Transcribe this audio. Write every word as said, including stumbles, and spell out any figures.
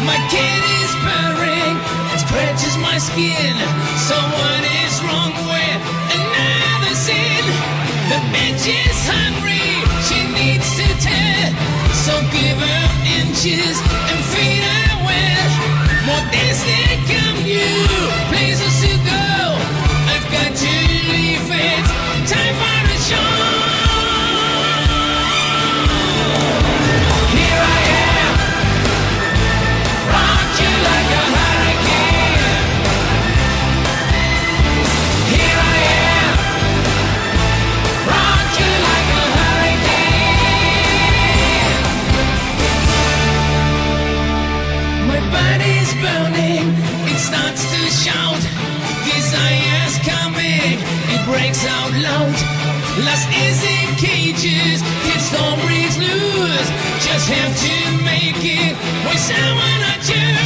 My kid is purring, it scratches my skin. So what is wrong with another sin? The bitch is hungry, she needs to tear. So give her inches and feed her well. More days that come, you places to go. I've got to leave it, time for a show. Here I am, rock you like a hurricane. Here I am, rock you like a hurricane. My body's burning, it starts to shout. Desire's coming, it breaks out loud. Lost is in cages, its storm breaks loose. Just have to make it with someone or two.